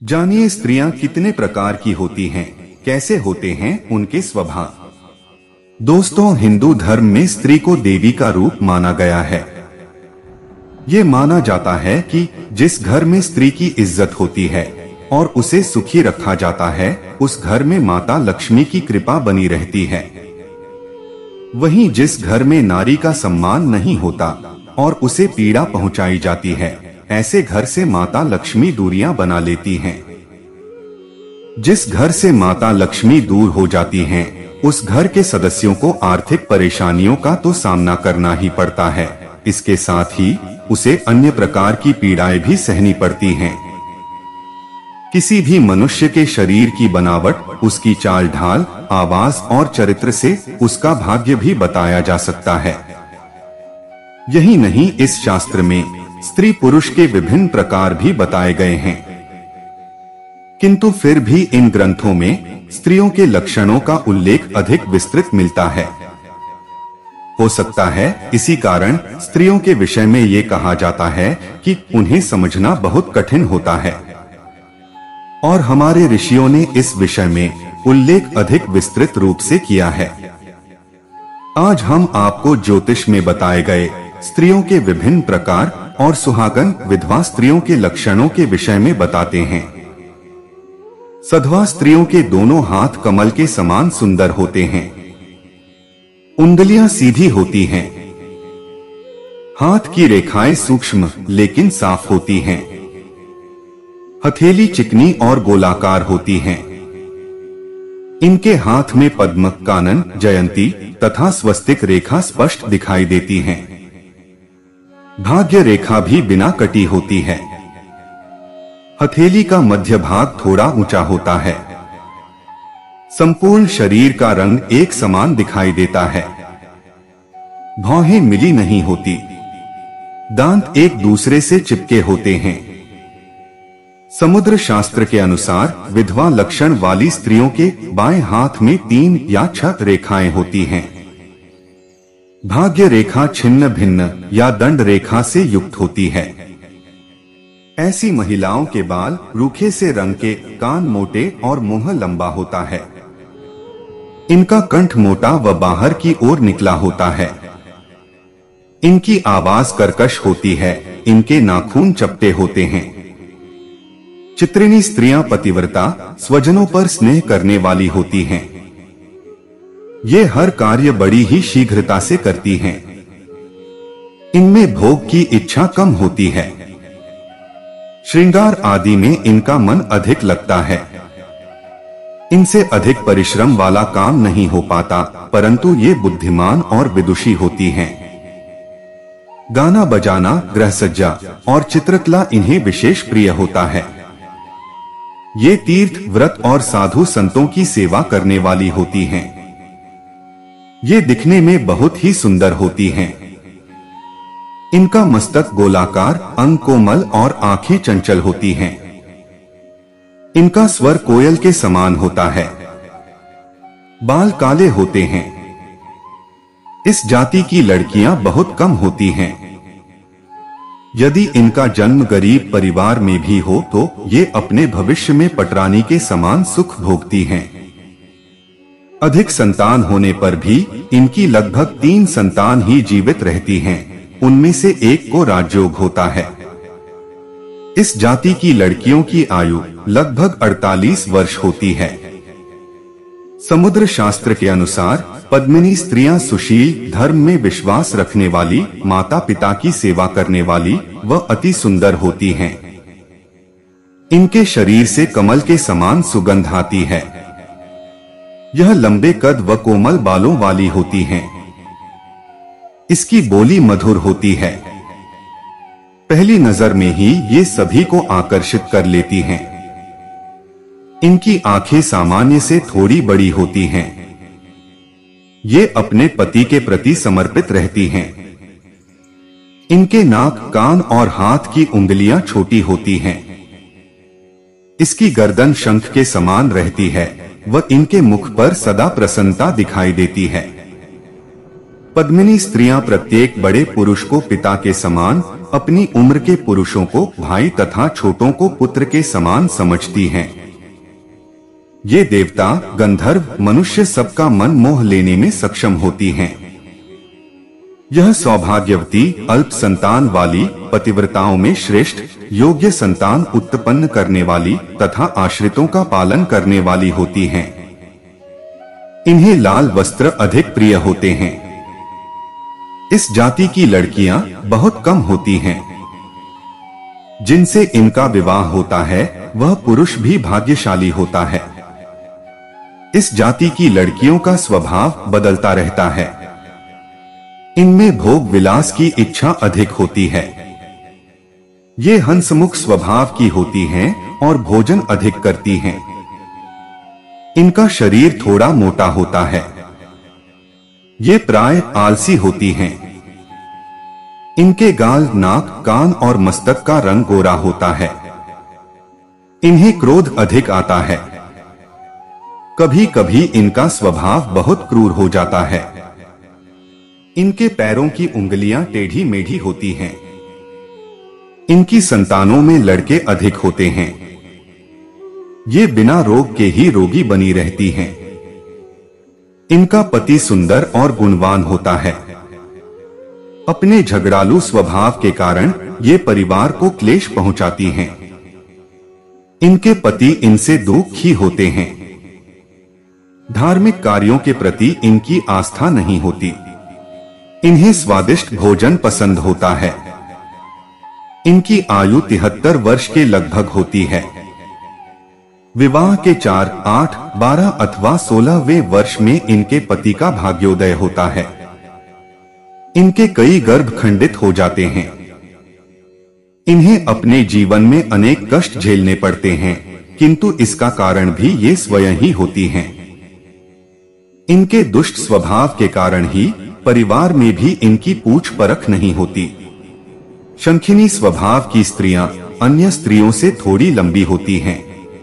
जानिए स्त्रियां कितने प्रकार की होती हैं, कैसे होते हैं उनके स्वभाव। दोस्तों, हिंदू धर्म में स्त्री को देवी का रूप माना गया है। ये माना जाता है कि जिस घर में स्त्री की इज्जत होती है और उसे सुखी रखा जाता है, उस घर में माता लक्ष्मी की कृपा बनी रहती है। वहीं जिस घर में नारी का सम्मान नहीं होता और उसे पीड़ा पहुंचाई जाती है, ऐसे घर से माता लक्ष्मी दूरियां बना लेती हैं। जिस घर से माता लक्ष्मी दूर हो जाती हैं, उस घर के सदस्यों को आर्थिक परेशानियों का तो सामना करना ही पड़ता है। इसके साथ ही उसे अन्य प्रकार की पीड़ाएं भी सहनी पड़ती हैं। किसी भी मनुष्य के शरीर की बनावट, उसकी चाल ढाल, आवाज और चरित्र से उसका भाग्य भी बताया जा सकता है। यही नहीं, इस शास्त्र में स्त्री पुरुष के विभिन्न प्रकार भी बताए गए हैं। किंतु फिर भी इन ग्रंथों में स्त्रियों के लक्षणों का उल्लेख अधिक विस्तृत मिलता है। हो सकता है इसी कारण स्त्रियों के विषय में ये कहा जाता है कि उन्हें समझना बहुत कठिन होता है। और हमारे ऋषियों ने इस विषय में उल्लेख अधिक विस्तृत रूप से किया है। आज हम आपको ज्योतिष में बताए गए स्त्रियों के विभिन्न प्रकार और सुहागन विधवा स्त्रियों के लक्षणों के विषय में बताते हैं। सधवा स्त्रियों के दोनों हाथ कमल के समान सुंदर होते हैं। उंगलियां सीधी होती हैं। हाथ की रेखाएं सूक्ष्म लेकिन साफ होती हैं। हथेली चिकनी और गोलाकार होती हैं। इनके हाथ में पद्म, कानन, जयंती तथा स्वस्तिक रेखा स्पष्ट दिखाई देती हैं। भाग्य रेखा भी बिना कटी होती है। हथेली का मध्य भाग थोड़ा ऊंचा होता है। संपूर्ण शरीर का रंग एक समान दिखाई देता है। भौहें मिली नहीं होती। दांत एक दूसरे से चिपके होते हैं। समुद्र शास्त्र के अनुसार विधवा लक्षण वाली स्त्रियों के बाएं हाथ में 3 या 6 रेखाएं होती हैं। भाग्य रेखा छिन्न भिन्न या दंड रेखा से युक्त होती है। ऐसी महिलाओं के बाल रूखे से रंग के, कान मोटे और मुंह लंबा होता है। इनका कंठ मोटा व बाहर की ओर निकला होता है। इनकी आवाज कर्कश होती है। इनके नाखून चपटे होते हैं। चित्रिणी स्त्रियां पतिव्रता, स्वजनों पर स्नेह करने वाली होती हैं। ये हर कार्य बड़ी ही शीघ्रता से करती हैं। इनमें भोग की इच्छा कम होती है। श्रृंगार आदि में इनका मन अधिक लगता है। इनसे अधिक परिश्रम वाला काम नहीं हो पाता, परंतु ये बुद्धिमान और विदुषी होती हैं। गाना बजाना, गृहसज्जा और चित्रकला इन्हें विशेष प्रिय होता है। ये तीर्थ, व्रत और साधु संतों की सेवा करने वाली होती हैं। ये दिखने में बहुत ही सुंदर होती हैं। इनका मस्तक गोलाकार, अंग कोमल और आंखें चंचल होती हैं। इनका स्वर कोयल के समान होता है। बाल काले होते हैं। इस जाति की लड़कियां बहुत कम होती हैं। यदि इनका जन्म गरीब परिवार में भी हो तो ये अपने भविष्य में पटरानी के समान सुख भोगती हैं। अधिक संतान होने पर भी इनकी लगभग 3 संतान ही जीवित रहती हैं। उनमें से एक को राजयोग होता है। इस जाति की लड़कियों की आयु लगभग 48 वर्ष होती है। समुद्र शास्त्र के अनुसार पद्मिनी स्त्रियां सुशील, धर्म में विश्वास रखने वाली, माता पिता की सेवा करने वाली व अति सुंदर होती हैं। इनके शरीर से कमल के समान सुगंध आती है। यह लंबे कद व कोमल बालों वाली होती हैं। इसकी बोली मधुर होती है। पहली नजर में ही ये सभी को आकर्षित कर लेती हैं। इनकी आंखें सामान्य से थोड़ी बड़ी होती हैं। ये अपने पति के प्रति समर्पित रहती हैं। इनके नाक, कान और हाथ की उंगलियां छोटी होती हैं। इसकी गर्दन शंख के समान रहती है व इनके मुख पर सदा प्रसन्नता दिखाई देती है। पद्मिनी स्त्रियां प्रत्येक बड़े पुरुष को पिता के समान अपनी उम्र के पुरुषों को भाई तथा छोटों को पुत्र के समान समझती हैं। ये देवता, गंधर्व, मनुष्य सबका मन मोह लेने में सक्षम होती हैं। यह सौभाग्यवती, अल्प संतान वाली, पतिव्रताओं में श्रेष्ठ, योग्य संतान उत्पन्न करने वाली तथा आश्रितों का पालन करने वाली होती हैं। इन्हें लाल वस्त्र अधिक प्रिय होते हैं। इस जाति की लड़कियां बहुत कम होती हैं। जिनसे इनका विवाह होता है वह पुरुष भी भाग्यशाली होता है। इस जाति की लड़कियों का स्वभाव बदलता रहता है। इनमें भोग विलास की इच्छा अधिक होती है। ये हंसमुख स्वभाव की होती हैं और भोजन अधिक करती हैं। इनका शरीर थोड़ा मोटा होता है। ये प्राय आलसी होती हैं। इनके गाल, नाक, कान और मस्तक का रंग गोरा होता है। इन्हें क्रोध अधिक आता है। कभी कभी इनका स्वभाव बहुत क्रूर हो जाता है। इनके पैरों की उंगलियां टेढ़ी मेढ़ी होती हैं। इनकी संतानों में लड़के अधिक होते हैं। ये बिना रोग के ही रोगी बनी रहती हैं। इनका पति सुंदर और गुणवान होता है। अपने झगड़ालू स्वभाव के कारण ये परिवार को क्लेश पहुंचाती हैं। इनके पति इनसे दुखी होते हैं। धार्मिक कार्यों के प्रति इनकी आस्था नहीं होती। इन्हें स्वादिष्ट भोजन पसंद होता है। इनकी आयु 73 वर्ष के लगभग होती है। विवाह के 4, 8, 12 अथवा 16वें वर्ष में इनके पति का भाग्योदय होता है। इनके कई गर्भ खंडित हो जाते हैं। इन्हें अपने जीवन में अनेक कष्ट झेलने पड़ते हैं, किंतु इसका कारण भी ये स्वयं ही होती हैं। इनके दुष्ट स्वभाव के कारण ही परिवार में भी इनकी पूछ परख नहीं होती। शंखिनी स्वभाव की स्त्रियां अन्य स्त्रियों से थोड़ी लंबी होती हैं।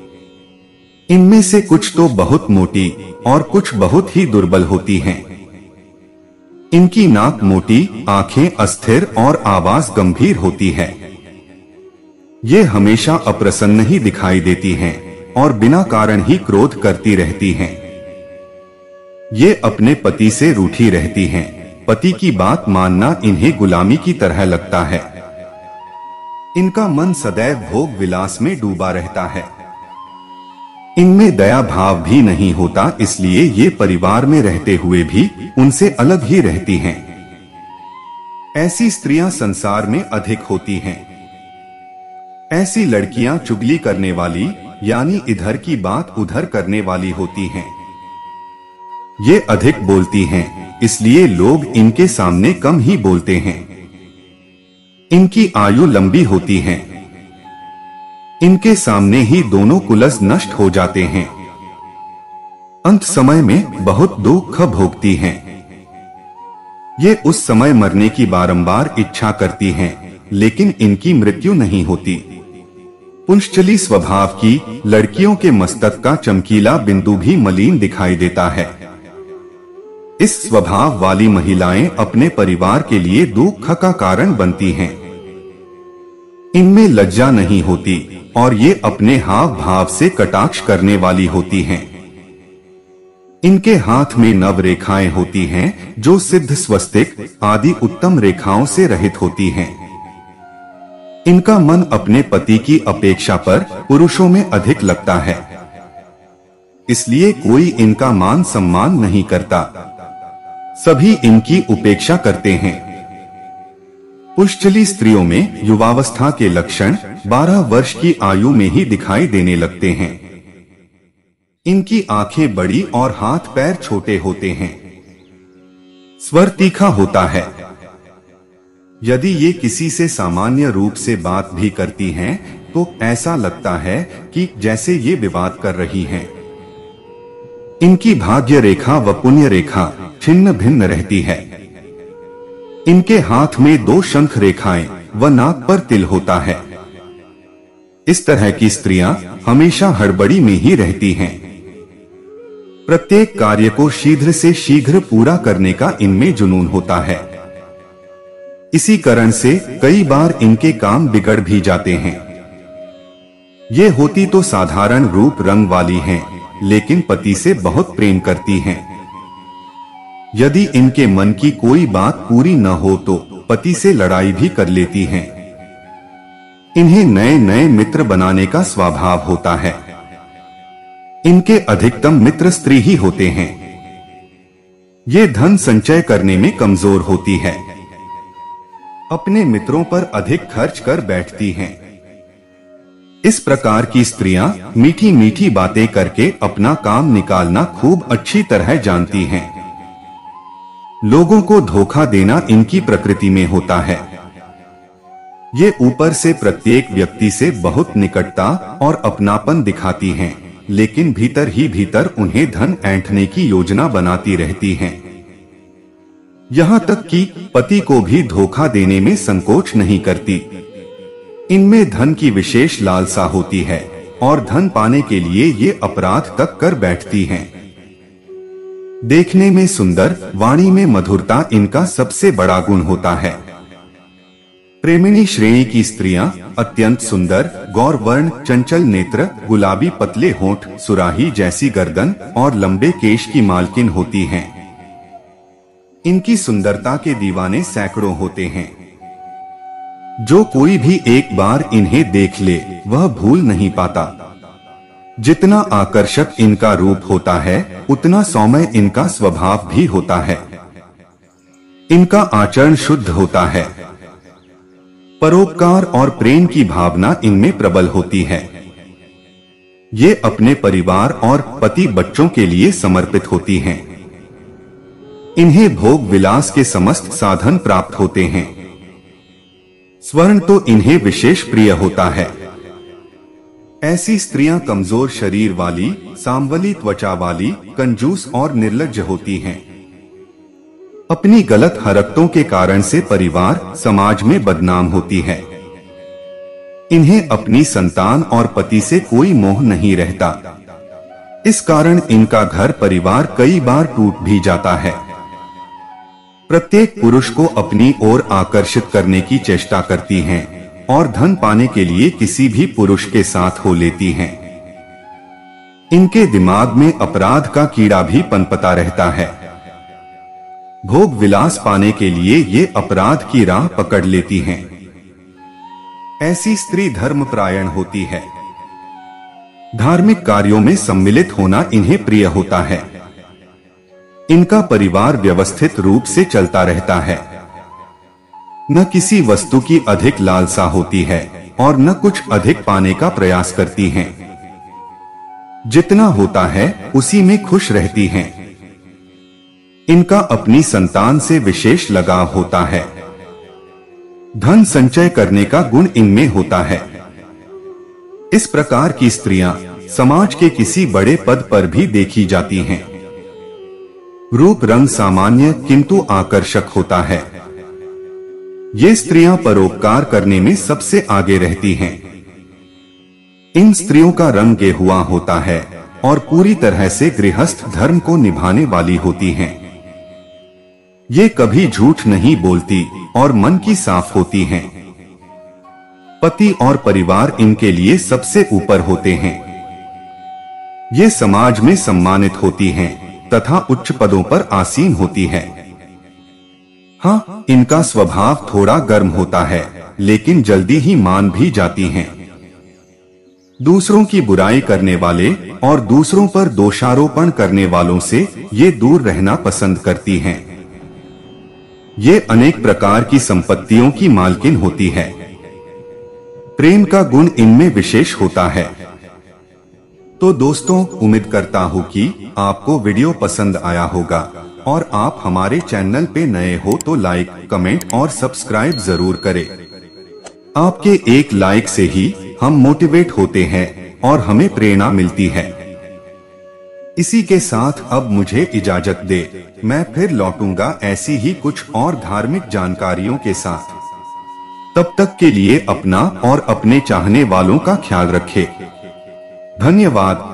इनमें से कुछ तो बहुत मोटी और कुछ बहुत ही दुर्बल होती हैं। इनकी नाक मोटी, आंखें अस्थिर और आवाज गंभीर होती है। ये हमेशा अप्रसन्न ही दिखाई देती हैं और बिना कारण ही क्रोध करती रहती हैं। ये अपने पति से रूठी रहती हैं। पति की बात मानना इन्हें गुलामी की तरह लगता है। इनका मन सदैव भोग विलास में डूबा रहता है। इनमें दया भाव भी नहीं होता, इसलिए ये परिवार में रहते हुए भी उनसे अलग ही रहती हैं। ऐसी स्त्रियां संसार में अधिक होती हैं। ऐसी लड़कियां चुगली करने वाली, यानी इधर की बात उधर करने वाली होती हैं। ये अधिक बोलती हैं, इसलिए लोग इनके सामने कम ही बोलते हैं। इनकी आयु लंबी होती है। इनके सामने ही दोनों कुलस नष्ट हो जाते हैं। अंत समय में बहुत दुख भोगती हैं। ये उस समय मरने की बारंबार इच्छा करती हैं, लेकिन इनकी मृत्यु नहीं होती। पुंश्चली स्वभाव की लड़कियों के मस्तक का चमकीला बिंदु भी मलिन दिखाई देता है। इस स्वभाव वाली महिलाएं अपने परिवार के लिए दुख का कारण बनती हैं। इनमें लज्जा नहीं होती और ये अपने हाव भाव से कटाक्ष करने वाली होती हैं। इनके हाथ में नव रेखाएं होती हैं जो सिद्ध, स्वस्तिक आदि उत्तम रेखाओं से रहित होती हैं। इनका मन अपने पति की अपेक्षा पर पुरुषों में अधिक लगता है, इसलिए कोई इनका मान सम्मान नहीं करता। सभी इनकी उपेक्षा करते हैं। पुंश्चली स्त्रियों में युवावस्था के लक्षण 12 वर्ष की आयु में ही दिखाई देने लगते हैं। इनकी आंखें बड़ी और हाथ पैर छोटे होते हैं। स्वर तीखा होता है। यदि ये किसी से सामान्य रूप से बात भी करती हैं, तो ऐसा लगता है कि जैसे ये विवाद कर रही हैं। इनकी भाग्य रेखा व पुण्य रेखा छिन्न भिन्न रहती है। इनके हाथ में 2 शंख रेखाएं व नाक पर तिल होता है। इस तरह की स्त्रियां हमेशा हड़बड़ी में ही रहती हैं। प्रत्येक कार्य को शीघ्र से शीघ्र पूरा करने का इनमें जुनून होता है। इसी कारण से कई बार इनके काम बिगड़ भी जाते हैं। ये होती तो साधारण रूप रंग वाली हैं, लेकिन पति से बहुत प्रेम करती हैं। यदि इनके मन की कोई बात पूरी न हो तो पति से लड़ाई भी कर लेती हैं। इन्हें नए नए मित्र बनाने का स्वभाव होता है। इनके अधिकतम मित्र स्त्री ही होते हैं। ये धन संचय करने में कमजोर होती है। अपने मित्रों पर अधिक खर्च कर बैठती हैं। इस प्रकार की स्त्रियां मीठी मीठी बातें करके अपना काम निकालना खूब अच्छी तरह जानती हैं। लोगों को धोखा देना इनकी प्रकृति में होता है। ये ऊपर से प्रत्येक व्यक्ति से बहुत निकटता और अपनापन दिखाती हैं, लेकिन भीतर ही भीतर उन्हें धन ऐंठने की योजना बनाती रहती हैं। यहाँ तक कि पति को भी धोखा देने में संकोच नहीं करती। इनमें धन की विशेष लालसा होती है और धन पाने के लिए ये अपराध तक कर बैठती हैं। देखने में सुंदर, वाणी में मधुरता इनका सबसे बड़ा गुण होता है। प्रेमिणी श्रेणी की स्त्रियां अत्यंत सुंदर, गौरवर्ण, चंचल नेत्र, गुलाबी पतले होंठ, सुराही जैसी गर्दन और लंबे केश की मालकिन होती हैं। इनकी सुंदरता के दीवाने सैकड़ों होते हैं। जो कोई भी एक बार इन्हें देख ले वह भूल नहीं पाता। जितना आकर्षक इनका रूप होता है उतना सौम्य इनका स्वभाव भी होता है। इनका आचरण शुद्ध होता है। परोपकार और प्रेम की भावना इनमें प्रबल होती है। ये अपने परिवार और पति बच्चों के लिए समर्पित होती हैं। इन्हें भोग विलास के समस्त साधन प्राप्त होते हैं। स्वर्ण तो इन्हें विशेष प्रिय होता है। ऐसी स्त्रियां कमजोर शरीर वाली, सांवली त्वचा वाली, कंजूस और निर्लज्ज होती हैं। अपनी गलत हरकतों के कारण से परिवार, समाज में बदनाम होती है। इन्हें अपनी संतान और पति से कोई मोह नहीं रहता। इस कारण इनका घर परिवार कई बार टूट भी जाता है। प्रत्येक पुरुष को अपनी ओर आकर्षित करने की चेष्टा करती हैं और धन पाने के लिए किसी भी पुरुष के साथ हो लेती हैं। इनके दिमाग में अपराध का कीड़ा भी पनपता रहता है। भोग विलास पाने के लिए ये अपराध की राह पकड़ लेती हैं। ऐसी स्त्री धर्मपरायण होती है। धार्मिक कार्यों में सम्मिलित होना इन्हें प्रिय होता है। इनका परिवार व्यवस्थित रूप से चलता रहता है। न किसी वस्तु की अधिक लालसा होती है और न कुछ अधिक पाने का प्रयास करती हैं। जितना होता है उसी में खुश रहती हैं। इनका अपनी संतान से विशेष लगाव होता है। धन संचय करने का गुण इनमें होता है। इस प्रकार की स्त्रियां समाज के किसी बड़े पद पर भी देखी जाती हैं। रूप रंग सामान्य किंतु आकर्षक होता है। ये स्त्रियां परोपकार करने में सबसे आगे रहती हैं। इन स्त्रियों का रंग गेहुआ होता है और पूरी तरह से गृहस्थ धर्म को निभाने वाली होती हैं। ये कभी झूठ नहीं बोलती और मन की साफ होती हैं। पति और परिवार इनके लिए सबसे ऊपर होते हैं। ये समाज में सम्मानित होती हैं तथा उच्च पदों पर आसीन होती है। हाँ, इनका स्वभाव थोड़ा गर्म होता है, लेकिन जल्दी ही मान भी जाती हैं। दूसरों की बुराई करने वाले और दूसरों पर दोषारोपण करने वालों से ये दूर रहना पसंद करती हैं। ये अनेक प्रकार की संपत्तियों की मालकिन होती है। प्रेम का गुण इनमें विशेष होता है। तो दोस्तों, उम्मीद करता हूँ कि आपको वीडियो पसंद आया होगा और आप हमारे चैनल पे नए हो तो लाइक, कमेंट और सब्सक्राइब जरूर करें। आपके एक लाइक से ही हम मोटिवेट होते हैं और हमें प्रेरणा मिलती है। इसी के साथ अब मुझे इजाजत दे, मैं फिर लौटूंगा ऐसी ही कुछ और धार्मिक जानकारियों के साथ। तब तक के लिए अपना और अपने चाहने वालों का ख्याल रखें। धन्यवाद।